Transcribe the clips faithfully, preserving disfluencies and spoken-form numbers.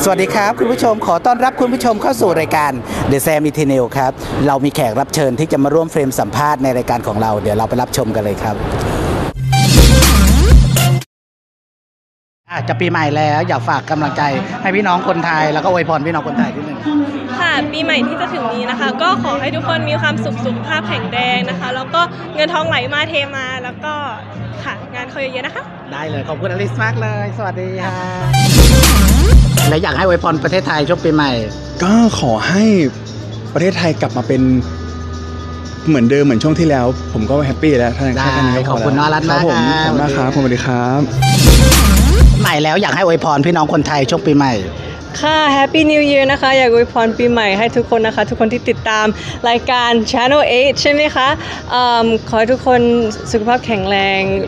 สวัสดีครับคุณผู้ชมขอต้อนรับคุณผู้ชมเข้าสู่รายการ The Sam Eternal ครับเรามีแขกรับเชิญที่จะมาร่วมเฟรมสัมภาษณ์ในรายการของเราเดี๋ยวเราไปรับชมกันเลยครับจะปีใหม่แล้วอยากฝากกำลังใจให้พี่น้องคนไทยแล้วก็อวยพรพี่น้องคนไทยนิดนึงค่ะปีใหม่ที่จะถึงนี้นะคะก็ขอให้ทุกคนมีความสุขสุขภาพแข็งแรงนะคะแล้วก็เงินทองไหลมาเทมาแล้วก็ค่ะงานเขาเยอะๆนะคะได้เลยขอบคุณอลิสมากเลยสวัสดีค่ะและอยากให้อวยพรประเทศไทยช่วงปีใหม่ก็ขอให้ประเทศไทยกลับมาเป็นเหมือนเดิมเหมือนช่วงที่แล้วผมก็แฮปปี้แล้วท่านท่านนี้ก็พอแล้วขอบคุณน้องรัตน์มากครับผมขอบคุณมากครับสวัสดีครับใหม่แล้วอยากให้อวยพรพี่น้องคนไทยช่วงปีใหม่ค่ะ Happy New Year นะคะอยากอวยพรปีใหม่ให้ทุกคนนะคะทุกคนที่ติดตามรายการ Channel แปดใช่ไหมคะขอให้ทุกคนสุขภาพแข็งแรง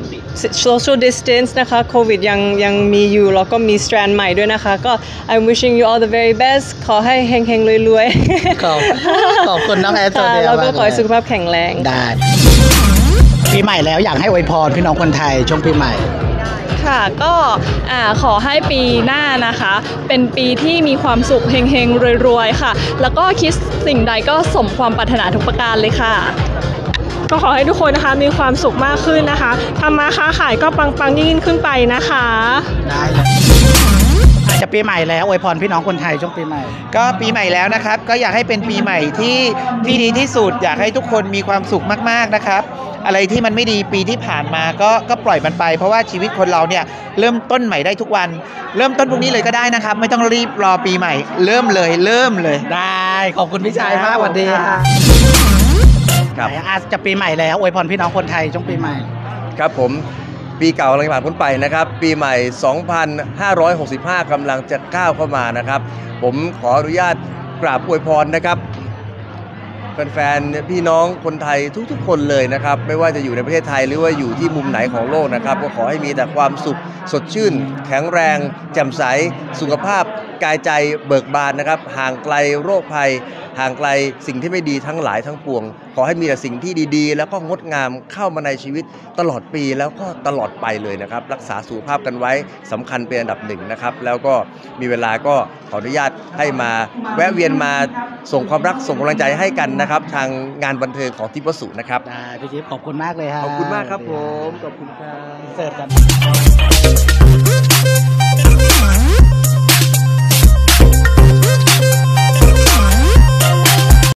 Social Distance นะคะโควิดยังยังมีอยู่แล้วก็มี strand ใหม่ด้วยนะคะก็ I'm wishing you all the very best ขอให้เฮงๆรวยๆขอบขอบคุณน้องแอร์ตัวเดียวแล้วก็ขอให้สุขภาพแข็งแรงได้ปีใหม่แล้วอยากให้อวยพรพี่น้องคนไทยช่วงปีใหม่ค่ะก็ขอให้ปีหน้านะคะเป็นปีที่มีความสุขเฮงๆรวยๆค่ะแล้วก็คิดสิ่งใดก็สมความปรารถนาทุกประการเลยค่ะก็ขอให้ทุกคนนะคะมีความสุขมากขึ้นนะคะทำมาค้าขายก็ปังๆยิ่งขึ้นไปนะคะได้เลยอาจจะปีใหม่แล้วอวยพรพี่น้องคนไทยช่วงปีใหม่ก็ปีใหม่แล้วนะครับก็อยากให้เป็นปีใหม่ที่ที่ดีที่สุดอยากให้ทุกคนมีความสุขมากๆนะครับอะไรที่มันไม่ดีปีที่ผ่านมาก็ก็ปล่อยมันไปเพราะว่าชีวิตคนเราเนี่ยเริ่มต้นใหม่ได้ทุกวันเริ่มต้นพรุ่งนี้เลยก็ได้นะครับไม่ต้องรีบรอปีใหม่เริ่มเลยเริ่มเลยได้ขอบคุณพี่ชายมากสวัสดีค่ะครับอาจจะปีใหม่แล้วอวยพรพี่น้องคนไทยช่วงปีใหม่ครับผมปีเก่ากำลังผ่านพ้นไปนะครับปีใหม่สองพันห้าร้อยหกสิบห้ากำลังจะก้าวเข้ามานะครับผมขออนุญาตกราบอวยพรนะครับแฟนๆพี่น้องคนไทยทุกๆคนเลยนะครับไม่ว่าจะอยู่ในประเทศไทยหรือว่าอยู่ที่มุมไหนของโลกนะครับก็ขอให้มีแต่ความสุขสดชื่นแข็งแรงแจ่มใสสุขภาพกายใจเบิกบานนะครับห่างไกลโรคภัยห่างไกลสิ่งที่ไม่ดีทั้งหลายทั้งปวงขอให้มีแต่สิ่งที่ดีๆแล้วก็งดงามเข้ามาในชีวิตตลอดปีแล้วก็ตลอดไปเลยนะครับรักษาสุขภาพกันไว้สำคัญเป็นอันดับหนึ่งนะครับแล้วก็มีเวลาก็ขออนุญาตให้มาแวะเวียนมาส่งความรักส่งกำลังใจให้กันนะครับทางงานบันเทิงของทิพย์วสุนะครับได้พี่จิ๊บขอบคุณมากเลยครับขอบคุณมากครับผมขอบคุณครับเสิร์ฟกัน